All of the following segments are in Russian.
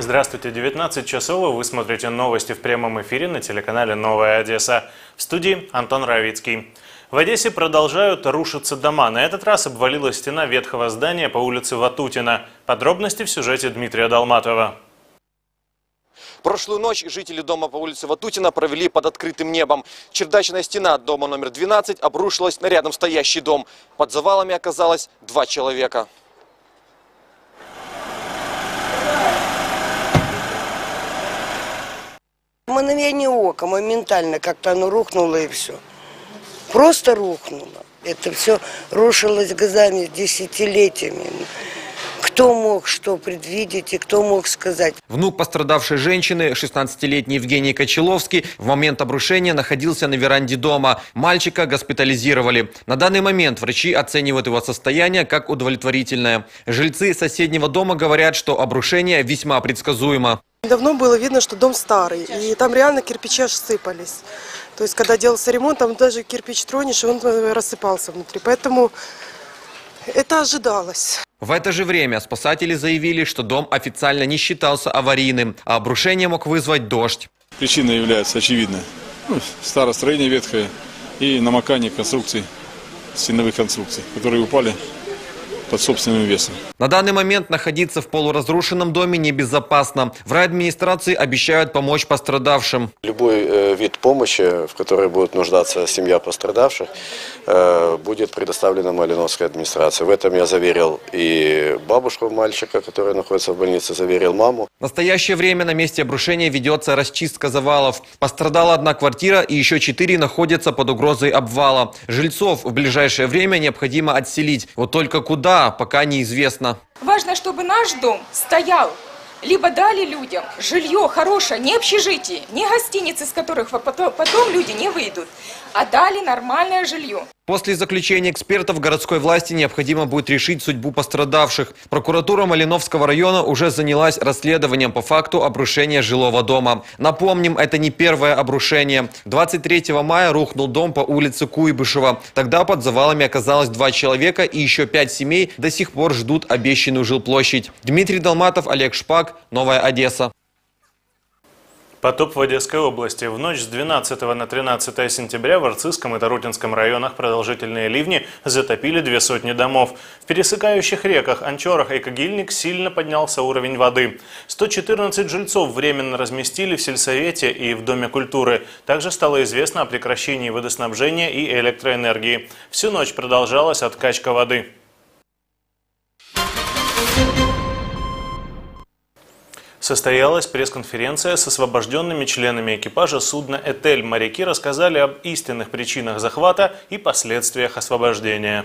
Здравствуйте, 19 часов, вы смотрите новости в прямом эфире на телеканале «Новая Одесса». В студии Антон Равицкий. В Одессе продолжают рушиться дома. На этот раз обвалилась стена ветхого здания по улице Ватутина. Подробности в сюжете Дмитрия Долматова. Прошлую ночь жители дома по улице Ватутина провели под открытым небом. Чердачная стена дома номер 12 обрушилась на рядом стоящий дом. Под завалами оказалось 2 человека. Мгновение ока, моментально как-то оно рухнуло и все. Просто рухнуло. Это все рушилось годами, десятилетиями. Кто мог что предвидеть и кто мог сказать? Внук пострадавшей женщины, 16-летний Евгений Кочеловский, в момент обрушения находился на веранде дома. Мальчика госпитализировали. На данный момент врачи оценивают его состояние как удовлетворительное. Жильцы соседнего дома говорят, что обрушение весьма предсказуемо. Давно было видно, что дом старый, и там реально кирпичи аж сыпались. То есть, когда делался ремонт, там даже кирпич тронешь, и он рассыпался внутри. Поэтому это ожидалось. В это же время спасатели заявили, что дом официально не считался аварийным, а обрушение мог вызвать дождь. Причина является очевидной. Старое строение ветхое и намокание конструкций, стеновых конструкций, которые упали под собственным весом. На данный момент находиться в полуразрушенном доме небезопасно. В райадминистрации обещают помочь пострадавшим. Любой вид помощи, в которой будет нуждаться семья пострадавших, будет предоставлена Малиновской администрации. В этом я заверил и бабушку мальчика, которая находится в больнице, заверил маму. В настоящее время на месте обрушения ведется расчистка завалов. Пострадала 1 квартира и еще 4 находятся под угрозой обвала. Жильцов в ближайшее время необходимо отселить. Вот только куда, пока неизвестно. Важно, чтобы наш дом стоял. Либо дали людям жилье хорошее, не общежитие, не гостиницы, из которых потом люди не выйдут, а дали нормальное жилье. После заключения экспертов городской власти необходимо будет решить судьбу пострадавших. Прокуратура Малиновского района уже занялась расследованием по факту обрушения жилого дома. Напомним, это не первое обрушение. 23 мая рухнул дом по улице Куйбышева. Тогда под завалами оказалось 2 человека и еще 5 семей до сих пор ждут обещанную жилплощадь. Дмитрий Долматов, Олег Шпак, Новая Одесса. Потоп в Одесской области. В ночь с 12 на 13 сентября в Арцизском и Тарутинском районах продолжительные ливни затопили 200 домов. В пересекающих реках Анчорах и Когильник сильно поднялся уровень воды. 114 жильцов временно разместили в сельсовете и в Доме культуры. Также стало известно о прекращении водоснабжения и электроэнергии. Всю ночь продолжалась откачка воды. Состоялась пресс-конференция с освобожденными членами экипажа судна «Этель». Моряки рассказали об истинных причинах захвата и последствиях освобождения.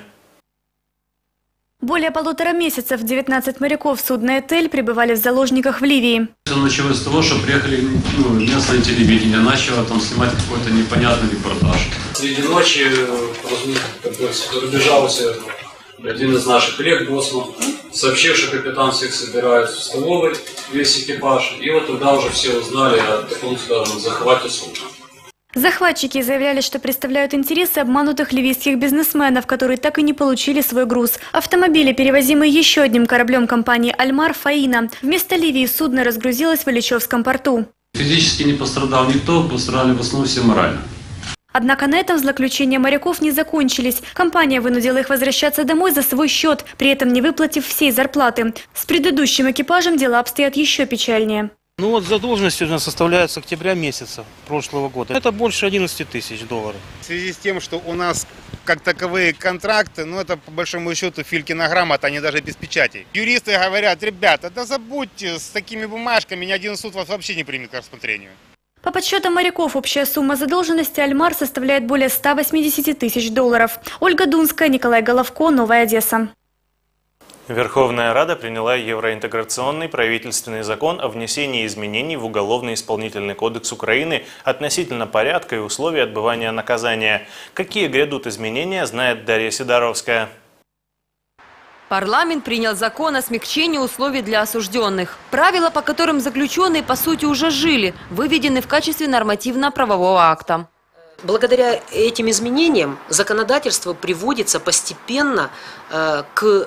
Более 1,5 месяца 19 моряков судна «Этель» пребывали в заложниках в Ливии. Все началось с того, что приехали местное телевидение, начало там снимать какой-то непонятный репортаж. Среди ночи разбежался один из наших коллег, боссман, сообщил, что капитан всех собирает в столовой, весь экипаж. И вот тогда уже все узнали о таком, скажем, захвате судна. Захватчики заявляли, что представляют интересы обманутых ливийских бизнесменов, которые так и не получили свой груз. Автомобили, перевозимые еще одним кораблем компании «Альмар» «Фаина». Вместо Ливии судно разгрузилось в Ильичевском порту. Физически не пострадал никто, пострадали в основном все морально. Однако на этом злоключения моряков не закончились. Компания вынудила их возвращаться домой за свой счет, при этом не выплатив всей зарплаты. С предыдущим экипажем дела обстоят еще печальнее. Задолженность у нас составляет с октября месяца прошлого года. Это больше 11 тысяч долларов. В связи с тем, что у нас как таковые контракты, это по большому счету Филькина грамота, они даже без печатей. Юристы говорят: ребята, да забудьте, с такими бумажками ни один суд вас вообще не примет к рассмотрению. По подсчетам моряков, общая сумма задолженности «Альмар» составляет более 180 тысяч долларов. Ольга Дунская, Николай Головко, Новая Одесса. Верховная Рада приняла евроинтеграционный правительственный закон о внесении изменений в Уголовно-исполнительный кодекс Украины относительно порядка и условий отбывания наказания. Какие грядут изменения, знает Дарья Сидоровская. Парламент принял закон о смягчении условий для осужденных. Правила, по которым заключенные, по сути, уже жили, выведены в качестве нормативно-правового акта. Благодаря этим изменениям законодательство приводится постепенно к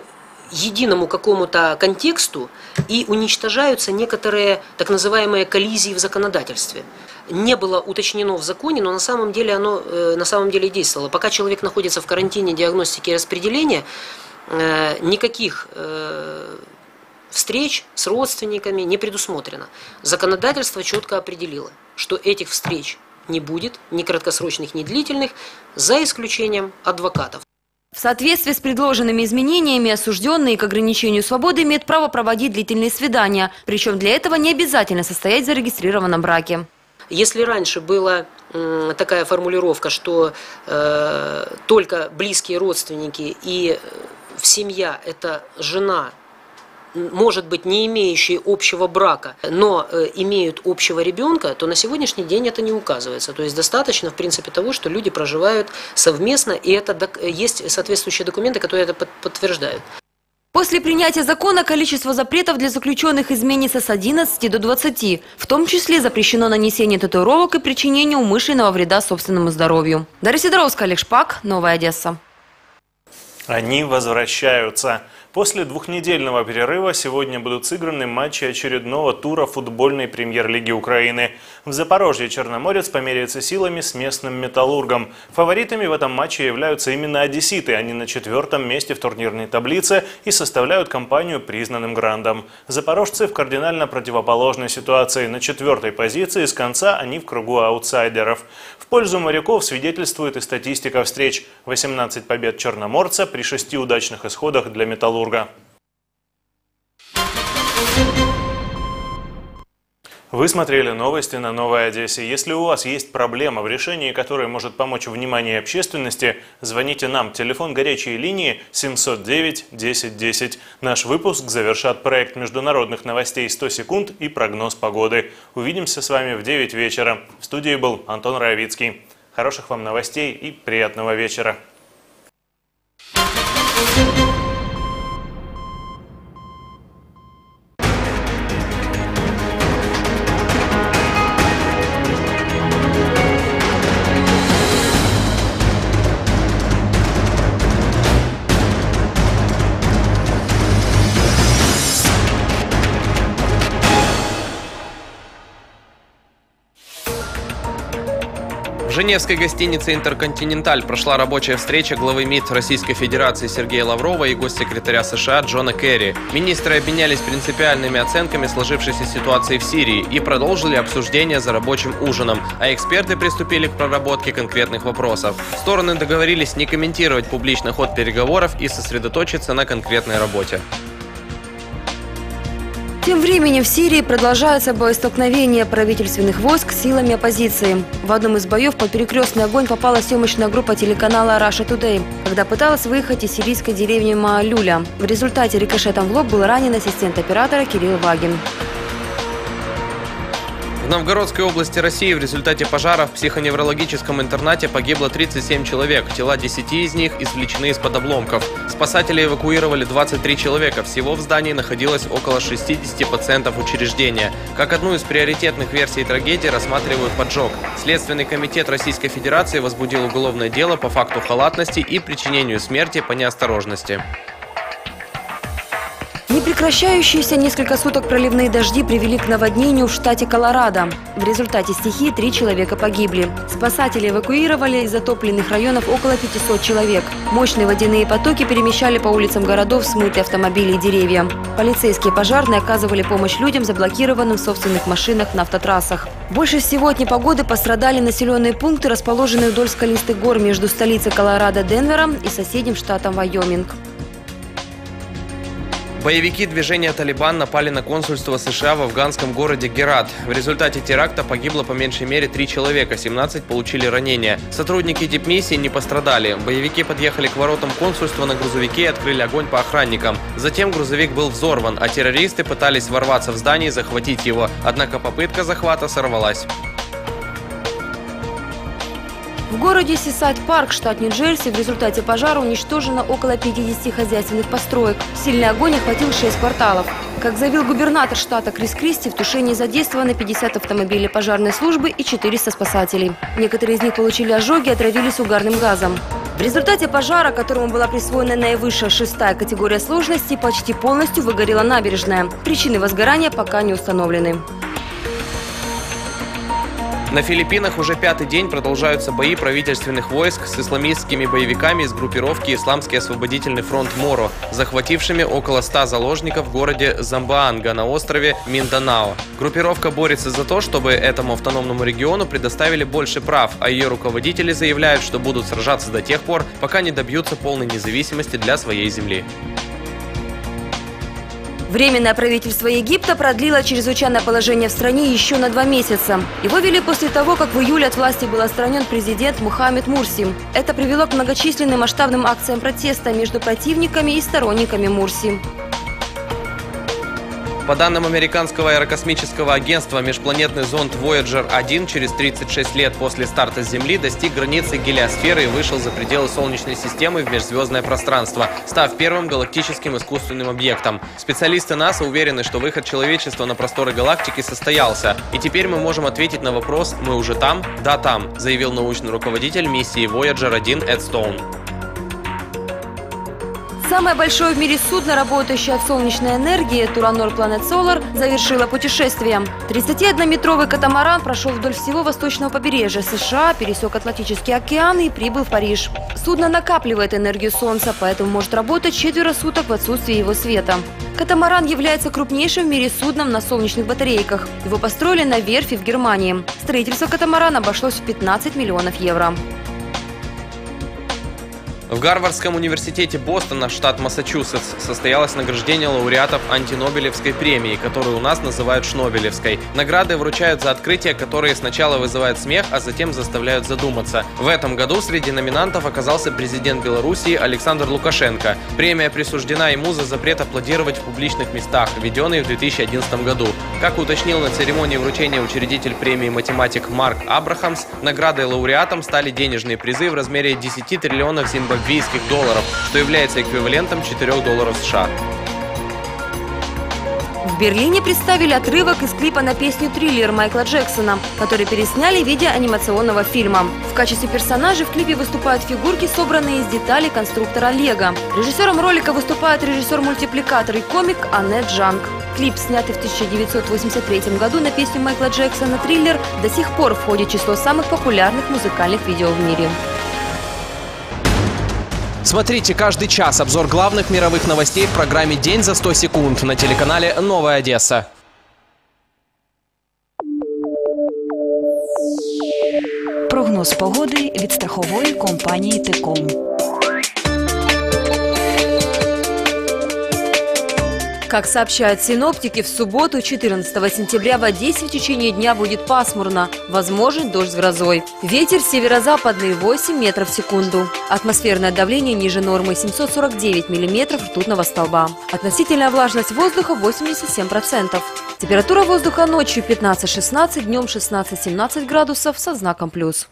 единому какому-то контексту и уничтожаются некоторые так называемые коллизии в законодательстве. Не было уточнено в законе, но на самом деле оно действовало. Пока человек находится в карантине, диагностики и распределения, никаких встреч с родственниками не предусмотрено. Законодательство четко определило, что этих встреч не будет, ни краткосрочных, ни длительных, за исключением адвокатов. В соответствии с предложенными изменениями осужденные к ограничению свободы имеют право проводить длительные свидания. Причем для этого не обязательно состоять в зарегистрированном браке. Если раньше была такая формулировка, что только близкие родственники и семья – это жена, может быть, не имеющие общего брака, но имеют общего ребенка, то на сегодняшний день это не указывается. То есть достаточно, в принципе, того, что люди проживают совместно, и это есть соответствующие документы, которые это подтверждают. После принятия закона количество запретов для заключенных изменится с 11 до 20. В том числе запрещено нанесение татуировок и причинение умышленного вреда собственному здоровью. Дарья Сидоровская, Олег Шпак, Новая Одесса. Они возвращаются. После двухнедельного перерыва сегодня будут сыграны матчи очередного тура футбольной премьер-лиги Украины. В Запорожье Черноморец померяется силами с местным «Металлургом». Фаворитами в этом матче являются именно одесситы. Они на 4-м месте в турнирной таблице и составляют компанию признанным грандом. Запорожцы в кардинально противоположной ситуации. На 4-й позиции, с конца они в кругу аутсайдеров. В пользу моряков свидетельствует и статистика встреч. 18 побед черноморца при 6 удачных исходах для «Металлурга». Вы смотрели новости на Новой Одессе. Если у вас есть проблема, в решении которой может помочь внимание общественности, звоните нам. Телефон горячей линии 709 10 10. Наш выпуск завершат проект международных новостей «100 секунд» и прогноз погоды. Увидимся с вами в 9 вечера. В студии был Антон Раевицкий. Хороших вам новостей и приятного вечера. В женевской гостинице «Интерконтиненталь» прошла рабочая встреча главы МИД Российской Федерации Сергея Лаврова и госсекретаря США Джона Керри. Министры обменялись принципиальными оценками сложившейся ситуации в Сирии и продолжили обсуждение за рабочим ужином, а эксперты приступили к проработке конкретных вопросов. Стороны договорились не комментировать публично ход переговоров и сосредоточиться на конкретной работе. Тем временем в Сирии продолжаются боестолкновения правительственных войск с силами оппозиции. В одном из боев под перекрестный огонь попала съемочная группа телеканала Russia Today, когда пыталась выехать из сирийской деревни Маалюля. В результате рикошетом в лоб был ранен ассистент оператора Кирилл Вагин. В Новгородской области России в результате пожара в психоневрологическом интернате погибло 37 человек. Тела 10 из них извлечены из-под обломков. Спасатели эвакуировали 23 человека. Всего в здании находилось около 60 пациентов учреждения. Как одну из приоритетных версий трагедии рассматривают поджог. Следственный комитет Российской Федерации возбудил уголовное дело по факту халатности и причинению смерти по неосторожности. Непрекращающиеся несколько суток проливные дожди привели к наводнению в штате Колорадо. В результате стихии 3 человека погибли. Спасатели эвакуировали из затопленных районов около 500 человек. Мощные водяные потоки перемещали по улицам городов смытые автомобили и деревья. Полицейские и пожарные оказывали помощь людям, заблокированным в собственных машинах на автотрассах. Больше всего от непогоды пострадали населенные пункты, расположенные вдоль скалистых гор между столицей Колорадо Денвером и соседним штатом Вайоминг. Боевики движения «Талибан» напали на консульство США в афганском городе Герат. В результате теракта погибло по меньшей мере 3 человека, 17 получили ранения. Сотрудники дипмиссии не пострадали. Боевики подъехали к воротам консульства на грузовике и открыли огонь по охранникам. Затем грузовик был взорван, а террористы пытались ворваться в здание и захватить его. Однако попытка захвата сорвалась. В городе Сисайд-Парк, штат Нью-Джерси, в результате пожара уничтожено около 50 хозяйственных построек. Сильный огонь охватил 6 кварталов. Как заявил губернатор штата Крис Кристи, в тушении задействовано 50 автомобилей пожарной службы и 400 спасателей. Некоторые из них получили ожоги и отравились угарным газом. В результате пожара, которому была присвоена наивысшая 6-я категория сложности, почти полностью выгорела набережная. Причины возгорания пока не установлены. На Филиппинах уже 5-й день продолжаются бои правительственных войск с исламистскими боевиками из группировки «Исламский освободительный фронт Моро», захватившими около 100 заложников в городе Замбоанга на острове Минданао. Группировка борется за то, чтобы этому автономному региону предоставили больше прав, а ее руководители заявляют, что будут сражаться до тех пор, пока не добьются полной независимости для своей земли. Временное правительство Египта продлило чрезвычайное положение в стране еще на 2 месяца. Его ввели после того, как в июле от власти был отстранен президент Мухаммед Мурси. Это привело к многочисленным масштабным акциям протеста между противниками и сторонниками Мурси. По данным американского аэрокосмического агентства, межпланетный зонд Voyager 1 через 36 лет после старта с Земли достиг границы гелиосферы и вышел за пределы Солнечной системы в межзвездное пространство, став первым галактическим искусственным объектом. Специалисты НАСА уверены, что выход человечества на просторы галактики состоялся. И теперь мы можем ответить на вопрос «Мы уже там?» «Да, там», заявил научный руководитель миссии Voyager 1 Эд Стоун. Самое большое в мире судно, работающее от солнечной энергии, Туранор Planet Solar, завершило путешествие. 31-метровый катамаран прошел вдоль всего восточного побережья США, пересек Атлантический океан и прибыл в Париж. Судно накапливает энергию Солнца, поэтому может работать 4 суток в отсутствии его света. Катамаран является крупнейшим в мире судном на солнечных батарейках. Его построили на верфи в Германии. Строительство катамарана обошлось в 15 миллионов евро. В Гарвардском университете Бостона, штат Массачусетс, состоялось награждение лауреатов антинобелевской премии, которую у нас называют Шнобелевской. Награды вручают за открытия, которые сначала вызывают смех, а затем заставляют задуматься. В этом году среди номинантов оказался президент Белоруссии Александр Лукашенко. Премия присуждена ему за запрет аплодировать в публичных местах, введенный в 2011 году. Как уточнил на церемонии вручения учредитель премии математик Марк Абрахамс, наградой лауреатам стали денежные призы в размере 10 триллионов зимбабвийских долларов, что является эквивалентом $4 США. В Берлине представили отрывок из клипа на песню «Триллер» Майкла Джексона, который пересняли в виде анимационного фильма. В качестве персонажей в клипе выступают фигурки, собранные из деталей конструктора Лего. Режиссером ролика выступает режиссер-мультипликатор и комик Аннет Джанг. Клип, снятый в 1983 году на песню Майкла Джексона «Триллер», до сих пор входит в число самых популярных музыкальных видео в мире. Смотрите каждый час обзор главных мировых новостей в программе «День за 100 секунд» на телеканале «Новая Одесса». Прогноз погоди від страхової компанії «Теком». Как сообщают синоптики, в субботу, 14 сентября, в Одессе в течение дня будет пасмурно, возможен дождь с грозой. Ветер северо-западный 8 метров в секунду. Атмосферное давление ниже нормы 749 миллиметров ртутного столба. Относительная влажность воздуха 87%. Температура воздуха ночью 15-16, днем 16-17 градусов со знаком плюс.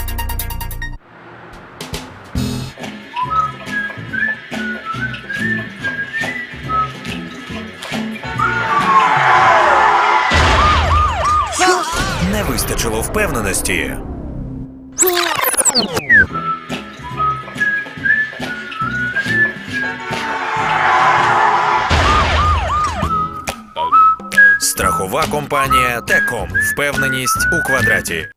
Не вистачило впевненості. Страхова компанія «Теком». Впевненість у квадраті.